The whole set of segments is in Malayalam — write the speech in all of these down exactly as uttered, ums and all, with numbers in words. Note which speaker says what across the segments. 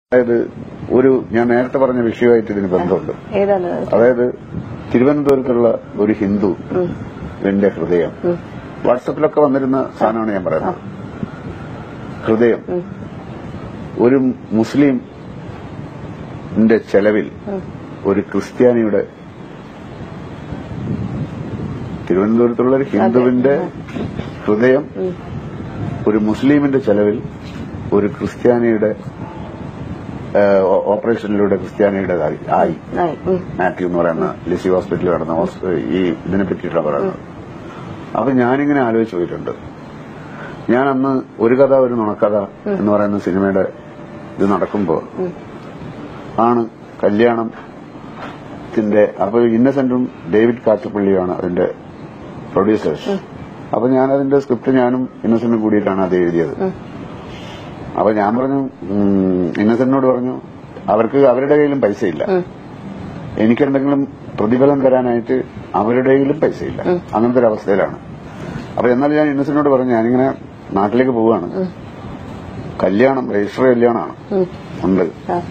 Speaker 1: അതായത് ഒരു ഞാൻ നേരത്തെ പറഞ്ഞ വിഷയമായിട്ട് ഇതിന് ബന്ധമുണ്ട്. അതായത് തിരുവനന്തപുരത്തുള്ള ഒരു ഹിന്ദു എന്റെ ഹൃദയം വാട്സപ്പിലൊക്കെ വന്നിരുന്ന സാധനമാണ് ഞാൻ പറയുന്നത്. ഹൃദയം ഒരു മുസ്ലിമിന്റെ ചെലവിൽ ഒരു ക്രിസ്ത്യാനിയുടെ തിരുവനന്തപുരത്തുള്ള ഒരു ഹിന്ദുവിന്റെ ഹൃദയം ഒരു മുസ്ലിമിന്റെ ചെലവിൽ ഒരു ക്രിസ്ത്യാനിയുടെ ഓപ്പറേഷനിലൂടെ ക്രിസ്ത്യാനിയുടേതായി ആയി. മാത്യു എന്ന് പറയുന്ന ലിസി ഹോസ്പിറ്റലിൽ നടന്ന ഈ ഇതിനെ പറ്റിയിട്ടാണ് പറയുന്നത്. അപ്പൊ ഞാനിങ്ങനെ ആലോചിച്ച് പോയിട്ടുണ്ട്. ഞാൻ അന്ന് ഒരു കഥ ഒരു നുണക്കഥ എന്ന് പറയുന്ന സിനിമയുടെ ഇത് നടക്കുമ്പോ ആണ് കല്യാണത്തിന്റെ അപ്പൊ ഇന്നസെന്റും ഡേവിഡ് കാച്ചപ്പള്ളിയുമാണ് അതിന്റെ പ്രൊഡ്യൂസേഴ്സ്. അപ്പൊ ഞാൻ അതിന്റെ സ്ക്രിപ്റ്റ് ഞാനും ഇന്നസെന്റും കൂടിയിട്ടാണ് അത് എഴുതിയത്. അപ്പൊ ഞാൻ പറഞ്ഞു, ഇന്നസെന്റിനോട് പറഞ്ഞു, അവർക്ക് അവരുടെ കയ്യിലും പൈസയില്ല, എനിക്കെന്തെങ്കിലും പ്രതിഫലം തരാനായിട്ട് അവരുടെ കയ്യിലും പൈസയില്ല, അങ്ങനത്തെ ഒരു അവസ്ഥയിലാണ്. അപ്പൊ എന്നാൽ ഞാൻ ഇന്നസെന്റിനോട് പറഞ്ഞു, ഞാനിങ്ങനെ നാട്ടിലേക്ക് പോവുകയാണ്, കല്യാണം രജിസ്റ്റർ കല്യാണമാണ് ഉണ്ട്,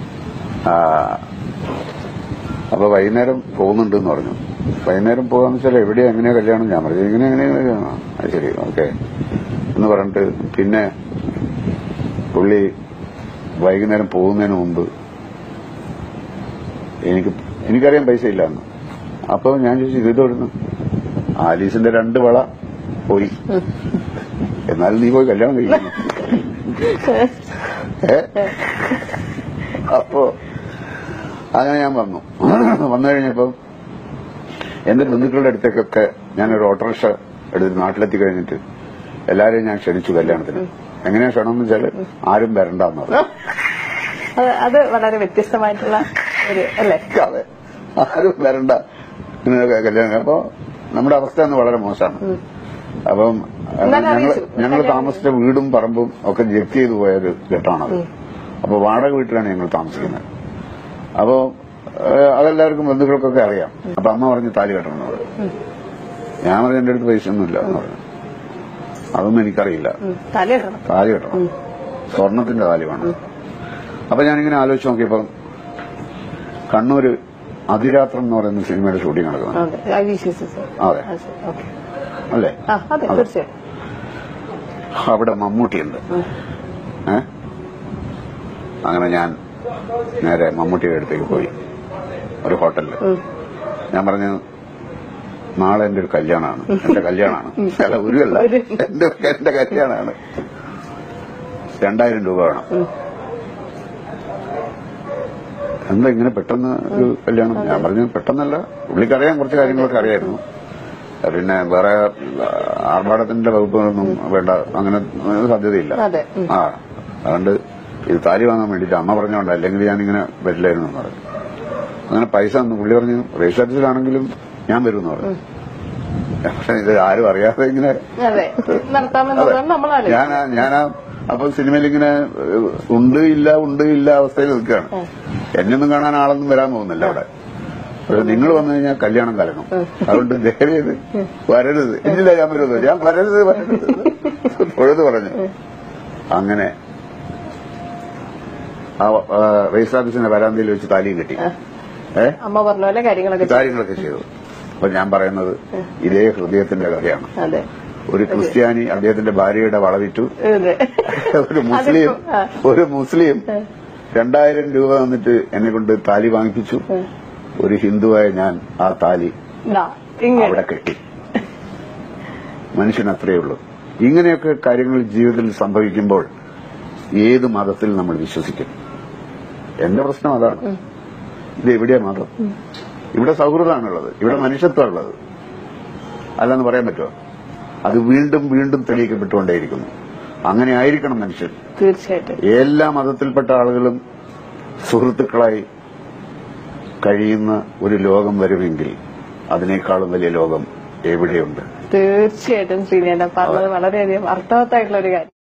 Speaker 1: അപ്പൊ വൈകുന്നേരം പോകുന്നുണ്ട് എന്ന് പറഞ്ഞു. വൈകുന്നേരം പോകാന്ന് വെച്ചാൽ എവിടെയാ എങ്ങനെയാ കല്യാണം? ഞാൻ പറഞ്ഞു ഇങ്ങനെ എങ്ങനെയാ. അത് ശരി, ഓക്കെ എന്ന് പറഞ്ഞിട്ട് പിന്നെ പുള്ളി വൈകുന്നേരം പോകുന്നതിന് മുമ്പ് എനിക്ക് എനിക്കറിയാൻ പൈസ ഇല്ലാന്ന്. അപ്പൊ ഞാൻ ചോദിച്ചു, ഇത് ഇതോടുന്നു ആലീസിന്റെ രണ്ട് വള പോയി, എന്നാലും നീ പോയി കല്യാണം കഴിക്കുന്നു. ഏ അപ്പോ അങ്ങനെ ഞാൻ വന്നു. വന്നു കഴിഞ്ഞപ്പോ എന്റെ ബന്ധുക്കളുടെ അടുത്തേക്കൊക്കെ ഞാനൊരു ഓട്ടോറിക്ഷ എടുത്ത് നാട്ടിലെത്തി കഴിഞ്ഞിട്ട് എല്ലാരെയും ഞാൻ ക്ഷണിച്ചു കല്യാണത്തിന്. എങ്ങനെയാ ക്ഷണമെന്ന് വെച്ചാല് ആരും വരണ്ടെന്ന് പറഞ്ഞു.
Speaker 2: അത് വളരെ വ്യത്യസ്തമായിട്ടുള്ള ഒരു അല്ലേ?
Speaker 1: അതെ, ആരും വരണ്ട ഇങ്ങനെയൊക്കെ കല്യാണം. അപ്പൊ നമ്മുടെ അവസ്ഥ എന്ന് വളരെ മോശമാണ്. അപ്പം ഞങ്ങൾ താമസിച്ച വീടും പറമ്പും ഒക്കെ ജപ്തി ചെയ്തു പോയൊരു ഘട്ടമാണത്. അപ്പൊ വാടക വീട്ടിലാണ് ഞങ്ങൾ താമസിക്കുന്നത്. അപ്പോ അതെല്ലാവർക്കും ബന്ധുക്കൾക്കൊക്കെ അറിയാം. അപ്പൊ അമ്മ പറഞ്ഞു താലി കെട്ടണം എന്ന് പറഞ്ഞു. ഞാൻ പറഞ്ഞു എന്റെ അടുത്ത് പൈസ ഒന്നുമില്ല എന്ന് പറഞ്ഞു. അതൊന്നും എനിക്കറിയില്ല, താലി കെട്ടണം, സ്വർണത്തിന്റെ താലി വേണം. അപ്പൊ ഞാനിങ്ങനെ ആലോചിച്ച് നോക്കിയപ്പോ കണ്ണൂര് അതിരാത്രം എന്ന് പറയുന്ന സിനിമയുടെ ഷൂട്ടിംഗ് നടക്കുന്നത്. അതെ അല്ലേ? അവിടെ മമ്മൂട്ടി ഉണ്ട്. ഏ അങ്ങനെ ഞാൻ നേരെ മമ്മൂട്ടിയുടെ അടുത്തേക്ക് പോയി ഒരു ഹോട്ടലില്. ഞാൻ പറഞ്ഞു, നാളെ എന്റെ ഒരു കല്യാണമാണ്, എന്റെ കല്യാണമാണ്, അല്ല ഒരു അല്ല എന്റെ എന്റെ കല്യാണമാണ്, രണ്ടായിരം രൂപ വേണം. എന്താ ഇങ്ങനെ പെട്ടെന്ന് ഒരു കല്യാണം? ഞാൻ പറഞ്ഞു പെട്ടെന്നല്ല, പുള്ളിക്കറിയാൻ കുറച്ച് കാര്യങ്ങളൊക്കെ അറിയായിരുന്നു. പിന്നെ വേറെ ആർഭാടത്തിന്റെ വകുപ്പുകളൊന്നും വേണ്ട, അങ്ങനെ സാധ്യതയില്ല. ആ അതുകൊണ്ട് ഇത് താലി വാങ്ങാൻ വേണ്ടിയിട്ട് അമ്മ പറഞ്ഞോണ്ട്, അല്ലെങ്കിൽ ഞാനിങ്ങനെ വരില്ലായിരുന്നു എന്ന് പറഞ്ഞു. അങ്ങനെ പൈസ തന്നു. പുള്ളി പറഞ്ഞു രജിസ്ട്രേഷനിലാണെങ്കിലും ഞാൻ വരുമെന്ന് പറഞ്ഞു. പക്ഷെ ഇത് ആരും അറിയാതെ ഇങ്ങനെ ഞാനാ ഞാനാ അപ്പൊ സിനിമയിൽ ഇങ്ങനെ ഉണ്ട് ഇല്ല ഉണ്ട് ഇല്ല അവസ്ഥയിൽ നിൽക്കുകയാണ്. എന്നൊന്നും കാണാൻ ആളൊന്നും വരാൻ പോകുന്നില്ല അവിടെ. പക്ഷെ നിങ്ങൾ വന്നു കഴിഞ്ഞാൽ കല്യാണം കലങ്ങും, അതുകൊണ്ട് ദയവ് ചെയ്ത് വരരുത്. ഇല്ല ഞാൻ വരുന്നത്, ഞാൻ വരരുത് വരരുത് തൊഴുത് പറഞ്ഞു. അങ്ങനെ ആ രജിസ്റ്റർ ഓഫീസിന്റെ വരാന്തയിൽ വെച്ച് താലിയും കെട്ടി. ഏഹ്
Speaker 2: അമ്മ പറഞ്ഞ പോലെ
Speaker 1: കാര്യങ്ങളൊക്കെ ചെയ്തു. അപ്പൊ ഞാൻ പറയുന്നത് ഇതേ ഹൃദയത്തിന്റെ കഥയാണ്. ഒരു ക്രിസ്ത്യാനി അദ്ദേഹത്തിന്റെ ഭാര്യയുടെ വളവിറ്റു, ഒരു മുസ്ലിം ഒരു മുസ്ലിം രണ്ടായിരം രൂപ തന്നിട്ട് എന്നെ കൊണ്ട് താലി വാങ്ങിപ്പിച്ചു. ഒരു ഹിന്ദുവായ ഞാൻ ആ താലി അവിടെ കെട്ടി. മനുഷ്യൻ അത്രയേ ഉള്ളൂ. ഇങ്ങനെയൊക്കെ കാര്യങ്ങൾ ജീവിതത്തിൽ സംഭവിക്കുമ്പോൾ ഏത് മതത്തിൽ നമ്മൾ വിശ്വസിക്കും? എന്റെ പ്രശ്നം അതാണ്. ഇത് എവിടെയാ മതം? ഇവിടെ സൗഹൃദമാണുള്ളത്, ഇവിടെ മനുഷ്യത്വമുള്ളത്, അല്ലെന്ന് പറയാൻ പറ്റുമോ? അത് വീണ്ടും വീണ്ടും തെളിയിക്കപ്പെട്ടുകൊണ്ടേയിരിക്കുന്നു. അങ്ങനെ ആയിരിക്കണം മനുഷ്യൻ.
Speaker 2: തീർച്ചയായിട്ടും
Speaker 1: എല്ലാ മതത്തിൽപ്പെട്ട ആളുകളും സുഹൃത്തുക്കളായി കഴിയുന്ന ഒരു ലോകം വരുമെങ്കിൽ അതിനേക്കാളും വലിയ ലോകം എവിടെയുണ്ട്?
Speaker 2: തീർച്ചയായിട്ടും ശ്രീനേട്ടൻ പറഞ്ഞത് വളരെയധികം അർത്ഥവത്തായിട്ടുള്ള ഒരു കാര്യം.